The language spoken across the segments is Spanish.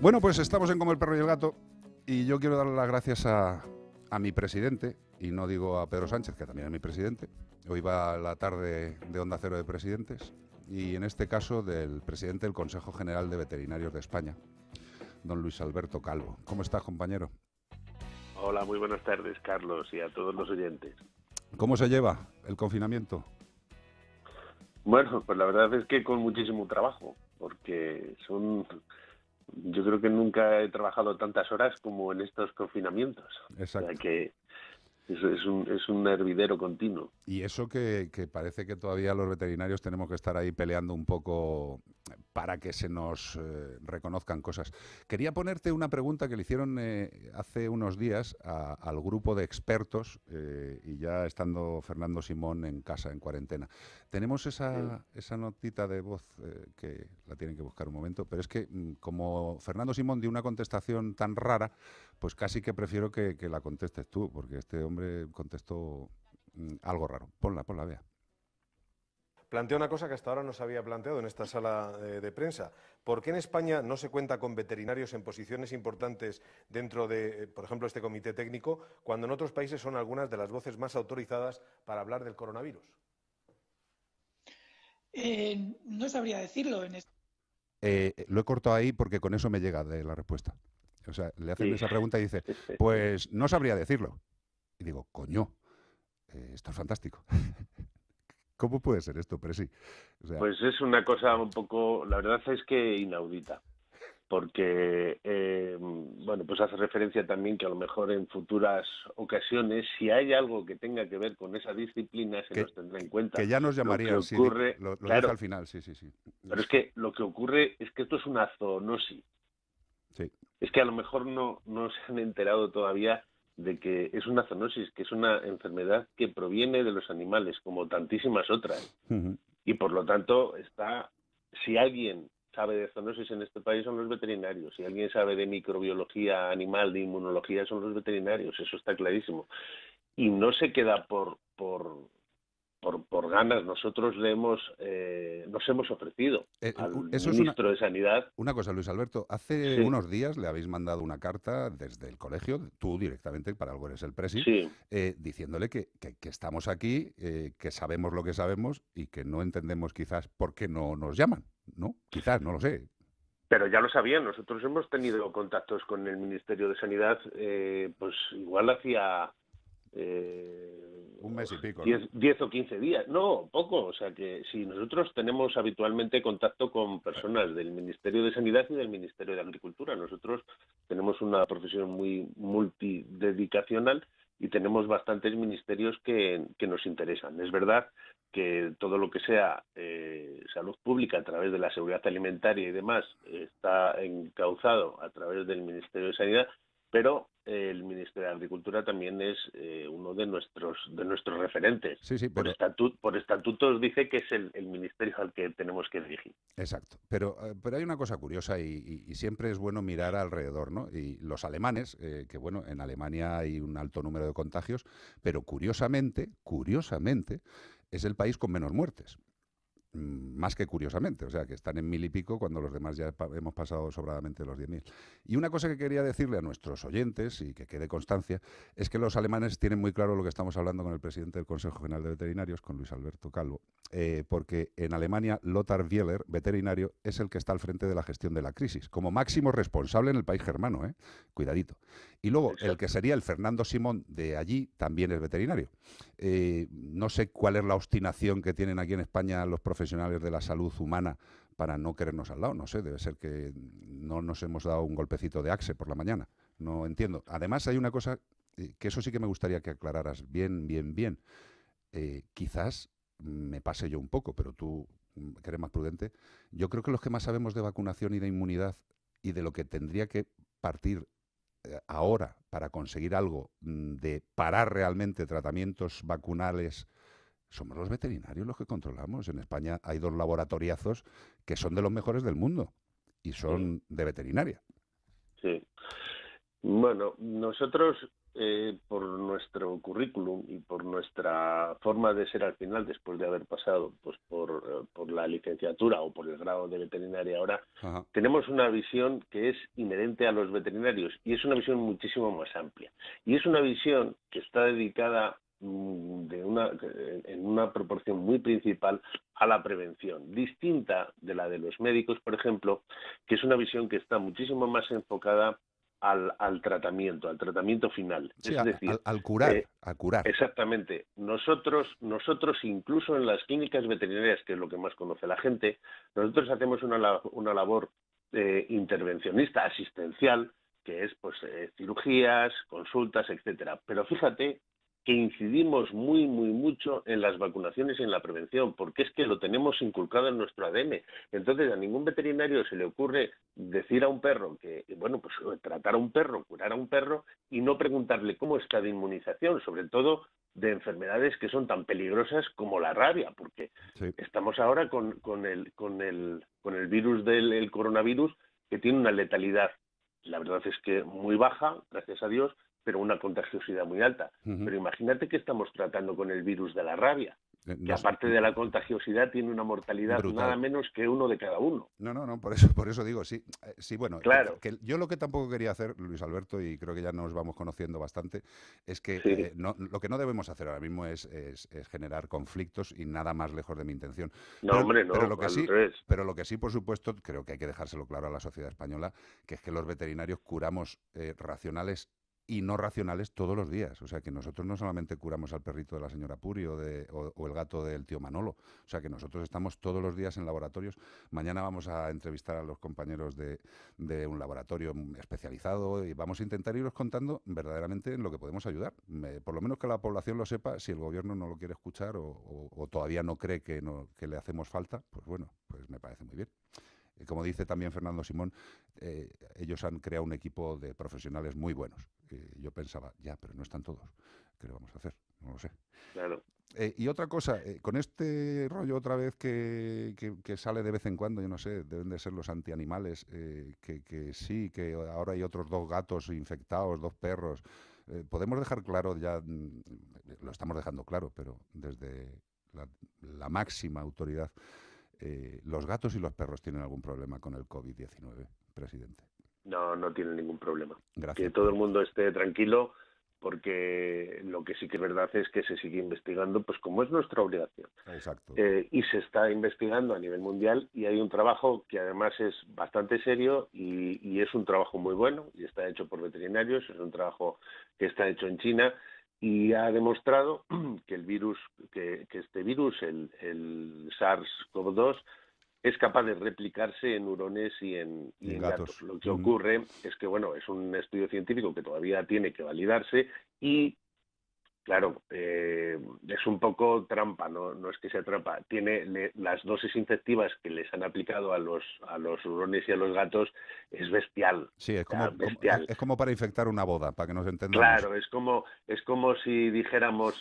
Bueno, pues estamos en Como el perro y el gato y yo quiero darle las gracias a mi presidente, y no digo a Pedro Sánchez, que también es mi presidente. Hoy va la tarde de Onda Cero de presidentes y en este caso del presidente del Consejo General de Veterinarios de España, don Luis Alberto Calvo. ¿Cómo estás, compañero? Hola, muy buenas tardes, Carlos, y a todos los oyentes. ¿Cómo se lleva el confinamiento? Bueno, pues la verdad es que con muchísimo trabajo, porque yo creo que nunca he trabajado tantas horas como en estos confinamientos. Exacto. O sea que es un hervidero continuo. Y eso que parece que todavía los veterinarios tenemos que estar ahí peleando un poco para que se nos reconozcan cosas. Quería ponerte una pregunta que le hicieron hace unos días al grupo de expertos, y ya estando Fernando Simón en casa, en cuarentena. Tenemos esa notita de voz que la tienen que buscar un momento, pero es que como Fernando Simón dio una contestación tan rara, pues casi que prefiero que la contestes tú, porque este hombre contestó algo raro. Ponla, vea. Plantea una cosa que hasta ahora no se había planteado en esta sala de prensa. ¿Por qué en España no se cuenta con veterinarios en posiciones importantes dentro de, por ejemplo, este comité técnico, cuando en otros países son algunas de las voces más autorizadas para hablar del coronavirus? No sabría decirlo. Lo he cortado ahí porque con eso me llega de la respuesta. O sea, le hacen esa pregunta y dice, pues no sabría decirlo. Y digo, coño, esto es fantástico. ¿Cómo puede ser esto, Presi? O sea, pues es una cosa un poco, la verdad es que inaudita, porque, bueno, pues hace referencia también que a lo mejor en futuras ocasiones, si hay algo que tenga que ver con esa disciplina, se nos tendrá en cuenta. Que ya nos llamarían, lo que ocurre, lo claro, dice al final, sí. Pero es que lo que ocurre es que esto es una zoonosis. Sí. Es que a lo mejor no se han enterado todavía de que es una zoonosis, que es una enfermedad que proviene de los animales, como tantísimas otras. Uh-huh. Y por lo tanto, si alguien sabe de zoonosis en este país son los veterinarios. Si alguien sabe de microbiología animal, de inmunología, son los veterinarios. Eso está clarísimo. Y no se queda por ganas. Nosotros nos hemos ofrecido al ministro de Sanidad. Una cosa, Luis Alberto, hace unos días le habéis mandado una carta desde el colegio, tú directamente, para algo eres el presi, diciéndole que estamos aquí, que sabemos lo que sabemos y que no entendemos quizás por qué no nos llaman, ¿no? Quizás, no lo sé. Pero ya lo sabían, nosotros hemos tenido contactos con el Ministerio de Sanidad, pues igual hacía... un mes y pico, 10 o 15 días. No, poco. O sea que si nosotros tenemos habitualmente contacto con personas del Ministerio de Sanidad y del Ministerio de Agricultura. Nosotros tenemos una profesión muy multidedicacional y tenemos bastantes ministerios que nos interesan. Es verdad que todo lo que sea salud pública a través de la seguridad alimentaria y demás está encauzado a través del Ministerio de Sanidad, pero el Ministerio de Agricultura también es uno de nuestros referentes. Sí, pero... Por estatutos dice que es el ministerio al que tenemos que dirigir. Exacto. Pero hay una cosa curiosa y siempre es bueno mirar alrededor, ¿no? Y los alemanes, que bueno, en Alemania hay un alto número de contagios, pero curiosamente, es el país con menos muertes. Más que curiosamente, o sea, que están en 1000 y pico cuando los demás ya hemos pasado sobradamente los 10.000. Y una cosa que quería decirle a nuestros oyentes, y que quede constancia, es que los alemanes tienen muy claro lo que estamos hablando con el presidente del Consejo General de Veterinarios, con Luis Alberto Calvo, porque en Alemania Lothar Wieler, veterinario, es el que está al frente de la gestión de la crisis, como máximo responsable en el país germano, cuidadito. Y luego, el que sería el Fernando Simón de allí también es veterinario. No sé cuál es la obstinación que tienen aquí en España los profesionales de la salud humana para no querernos al lado. No sé, debe ser que no nos hemos dado un golpecito de axe por la mañana. No entiendo. Además, hay una cosa que eso sí que me gustaría que aclararas bien. Quizás me pase yo un poco, pero tú, que eres más prudente, yo creo que los que más sabemos de vacunación y de inmunidad y de lo que tendría que partir ahora para conseguir algo de parar realmente tratamientos vacunales, somos los veterinarios los que controlamos. En España hay 2 laboratoriazos que son de los mejores del mundo y son de veterinaria. Sí. Bueno, nosotros por nuestro currículum y por nuestra forma de ser al final, después de haber pasado pues por la licenciatura o por el grado de veterinaria ahora, Ajá. tenemos una visión que es inherente a los veterinarios y es una visión muchísimo más amplia. Y es una visión que está dedicada en una proporción muy principal a la prevención, distinta de la de los médicos, por ejemplo, que es una visión que está muchísimo más enfocada al tratamiento final. Sí, Es decir, al curar, a curar. exactamente. Nosotros incluso en las clínicas veterinarias, que es lo que más conoce la gente, nosotros hacemos una labor intervencionista, asistencial, que es pues cirugías, consultas, etcétera. Pero fíjate que incidimos mucho en las vacunaciones y en la prevención, porque es que lo tenemos inculcado en nuestro ADN. Entonces, a ningún veterinario se le ocurre decir a un perro que, bueno, pues tratar a un perro, curar a un perro y no preguntarle cómo está de inmunización, sobre todo de enfermedades que son tan peligrosas como la rabia, porque Sí. estamos ahora con el virus del coronavirus, que tiene una letalidad, la verdad es que muy baja, gracias a Dios, pero una contagiosidad muy alta. Ujú. Pero imagínate que estamos tratando con el virus de la rabia, que No, aparte de la contagiosidad tiene una mortalidad nada brutal. menos que 1 de cada 1. No, por eso digo, sí, sí, bueno, Claro, yo lo que tampoco quería hacer, Luis Alberto, y creo que ya nos vamos conociendo bastante, es que sí, lo que no debemos hacer ahora mismo es generar conflictos y nada más lejos de mi intención. no, hombre, no, Lo que al sí, revés. por supuesto, creo que hay que dejárselo claro a la sociedad española, que es que los veterinarios curamos racionales y no racionales todos los días. O sea, que nosotros no solamente curamos al perrito de la señora Puri o el gato del tío Manolo. O sea, que nosotros estamos todos los días en laboratorios. Mañana vamos a entrevistar a los compañeros de un laboratorio especializado y vamos a intentar iros contando verdaderamente en lo que podemos ayudar. Por lo menos que la población lo sepa. Si el gobierno no lo quiere escuchar o todavía no cree que le hacemos falta, pues bueno, pues me parece muy bien. Como dice también Fernando Simón, ellos han creado un equipo de profesionales muy buenos. Yo pensaba, ya, pero no están todos. ¿Qué le vamos a hacer? No lo sé. Claro. Y otra cosa, con este rollo otra vez que sale de vez en cuando, yo no sé, deben de ser los antianimales, que sí, que ahora hay otros 2 gatos infectados, 2 perros. Podemos dejar claro ya, lo estamos dejando claro, pero desde la máxima autoridad, los gatos y los perros tienen algún problema con el COVID-19, presidente. No tiene ningún problema. Que Gracias. todo el mundo esté tranquilo, porque lo que sí que es verdad es que se sigue investigando, pues como es nuestra obligación. Exacto. Y se está investigando a nivel mundial y hay un trabajo que además es bastante serio y es un trabajo muy bueno y está hecho por veterinarios, es un trabajo que está hecho en China y ha demostrado que el virus, que este virus, el SARS-CoV-2, es capaz de replicarse en hurones y En en gatos. gatos. Lo que ocurre es que, bueno, es un estudio científico que todavía tiene que validarse y, claro, es un poco trampa, no es que sea trampa. Las dosis infectivas que les han aplicado a los hurones y a los gatos es bestial. Sí, O sea, bestial. es como para infectar una boda, para que nos entendamos. Claro, es como si dijéramos,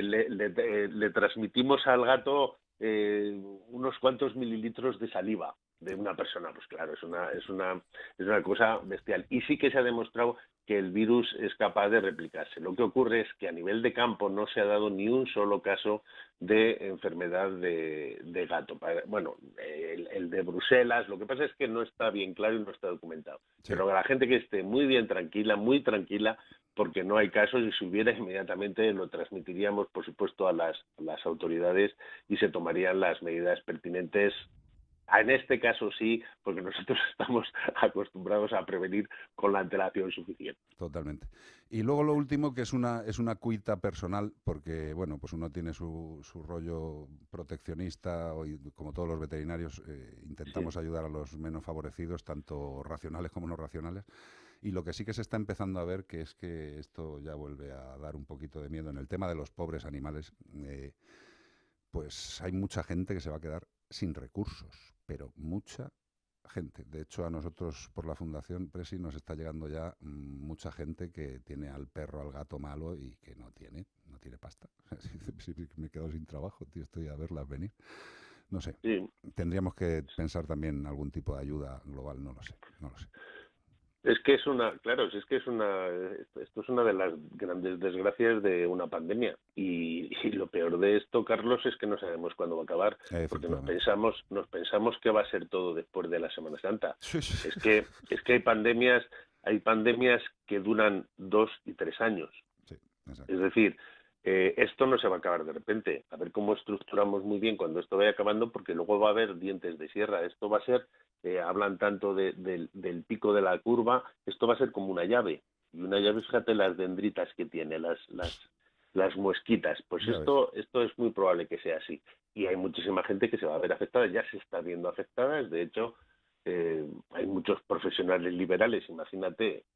le transmitimos al gato unos cuantos mililitros de saliva de una persona. Pues claro, es una cosa bestial. Y sí que se ha demostrado que el virus es capaz de replicarse. Lo que ocurre es que a nivel de campo no se ha dado ni un solo caso de enfermedad de gato. Bueno, el de Bruselas, lo que pasa es que no está bien claro y no está documentado. Sí. Pero la gente que esté muy bien tranquila, muy tranquila, porque no hay casos y si hubiera inmediatamente lo transmitiríamos, por supuesto, a las autoridades y se tomarían las medidas pertinentes. En este caso sí, porque nosotros estamos acostumbrados a prevenir con la antelación suficiente. Totalmente. Y luego lo último, que es una cuita personal, porque bueno, pues uno tiene su rollo proteccionista, y como todos los veterinarios, intentamos ayudar a los menos favorecidos, tanto racionales como no racionales. Y lo que sí que se está empezando a ver, que es que esto ya vuelve a dar un poquito de miedo en el tema de los pobres animales, pues hay mucha gente que se va a quedar sin recursos, pero mucha gente. De hecho, a nosotros por la Fundación Presi nos está llegando ya mucha gente que tiene al perro, al gato malo y que no tiene pasta. Me he quedado sin trabajo, tío, estoy a verlas venir. No sé, Sí. tendríamos que pensar también en algún tipo de ayuda global, no lo sé. Es que es una, claro, si es que es una, esto es una de las grandes desgracias de una pandemia. Y lo peor de esto, Carlos, es que no sabemos cuándo va a acabar, porque nos pensamos que va a ser todo después de la Semana Santa. Sí, sí. Es que hay pandemias que duran 2 y 3 años. Sí, exacto. Es decir, esto no se va a acabar de repente. A ver cómo estructuramos muy bien cuando esto vaya acabando, porque luego va a haber dientes de sierra. Esto va a ser, hablan tanto del pico de la curva, esto va a ser como una llave. Y una llave, fíjate las dendritas que tiene, las muesquitas. Pues esto es muy probable que sea así. Y hay muchísima gente que se va a ver afectada, ya se está viendo afectada. De hecho, hay muchos profesionales liberales, imagínate,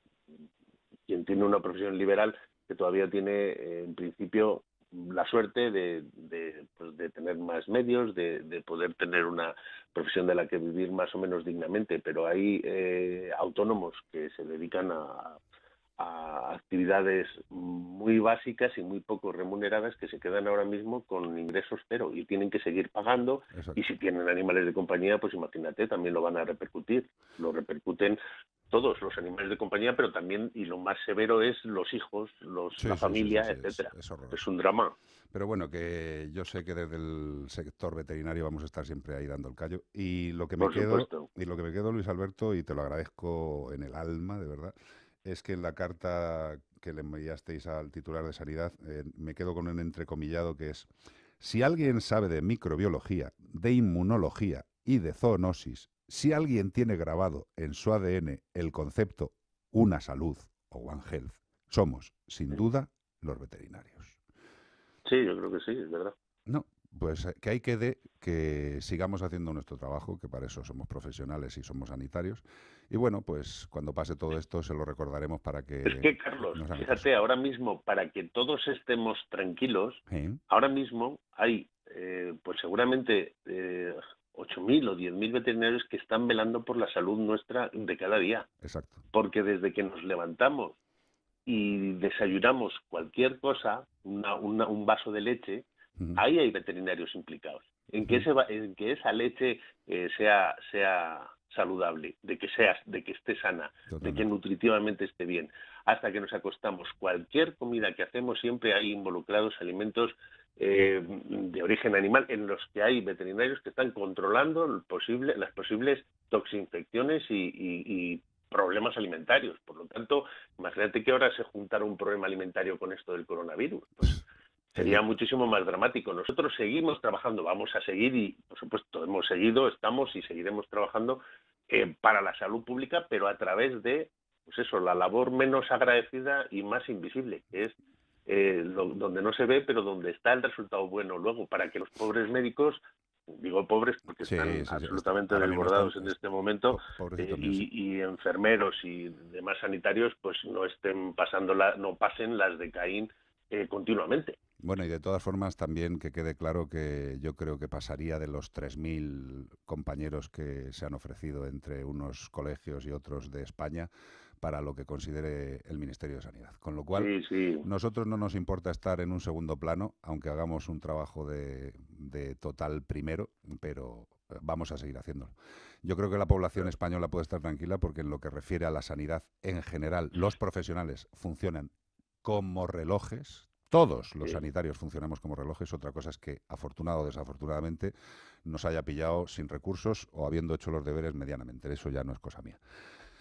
quien tiene una profesión liberal que todavía tiene, en principio, la suerte de tener más medios, de poder tener una profesión de la que vivir más o menos dignamente, pero hay autónomos que se dedican a actividades muy básicas y muy poco remuneradas que se quedan ahora mismo con ingresos cero y tienen que seguir pagando. Exacto. Y si tienen animales de compañía, pues imagínate, también lo van a repercutir. Lo repercuten todos los animales de compañía, pero también, y lo más severo es los hijos, la familia, etcétera. Es un drama. Pero bueno, que yo sé que desde el sector veterinario vamos a estar siempre ahí dando el callo. Y lo que me quedo, Luis Alberto, y te lo agradezco en el alma, de verdad, es que en la carta que le enviasteis al titular de Sanidad me quedo con un entrecomillado que es: si alguien sabe de microbiología, de inmunología y de zoonosis, si alguien tiene grabado en su ADN el concepto una salud o One Health, somos, sin duda, los veterinarios. Sí, yo creo que sí, es verdad. No, pues que ahí quede, que sigamos haciendo nuestro trabajo, que para eso somos profesionales y somos sanitarios. Y bueno, pues cuando pase todo esto se lo recordaremos para que... Es que, Carlos, fíjate, ahora mismo, para que todos estemos tranquilos, ahora mismo hay, pues seguramente 8.000 o 10.000 veterinarios que están velando por la salud nuestra de cada día. Exacto. Porque desde que nos levantamos y desayunamos cualquier cosa, un vaso de leche, ahí hay veterinarios implicados. En que esa leche sea saludable, de que esté sana, de que nutritivamente esté bien. Hasta que nos acostamos, cualquier comida que hacemos siempre hay involucrados alimentos de origen animal, en los que hay veterinarios que están controlando las posibles toxinfecciones y problemas alimentarios. Por lo tanto, imagínate que ahora se juntara un problema alimentario con esto del coronavirus. Pues sería muchísimo más dramático. Nosotros seguimos trabajando, vamos a seguir y, por supuesto, hemos seguido, estamos y seguiremos trabajando para la salud pública, pero a través de, pues eso, la labor menos agradecida y más invisible, que es donde no se ve, pero donde está el resultado bueno luego, para que los pobres médicos, digo pobres porque están absolutamente desbordados en este momento, y enfermeros y demás sanitarios, pues no pasen las de Caín continuamente. Bueno, y de todas formas también que quede claro que yo creo que pasaría de los 3.000 compañeros que se han ofrecido entre unos colegios y otros de España para lo que considere el Ministerio de Sanidad. Con lo cual, nosotros no nos importa estar en un segundo plano, aunque hagamos un trabajo de total primero, pero vamos a seguir haciéndolo. Yo creo que la población española puede estar tranquila porque en lo que refiere a la sanidad en general, los profesionales funcionan como relojes. Todos los sanitarios funcionamos como relojes. Otra cosa es que, afortunado o desafortunadamente, nos haya pillado sin recursos o habiendo hecho los deberes medianamente. Eso ya no es cosa mía.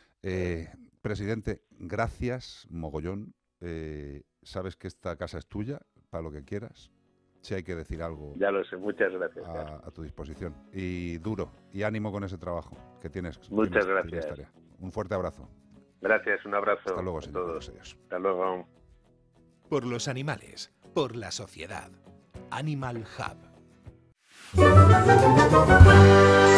Presidente, gracias, mogollón. Sabes que esta casa es tuya, para lo que quieras. Si hay que decir algo... Ya lo sé, muchas gracias. A tu disposición. Y duro, y ánimo con ese trabajo que tienes. Muchas gracias. Un fuerte abrazo. Gracias, un abrazo. Hasta luego, señor. Todos. Hasta luego. Por los animales, por la sociedad. Animal Hub.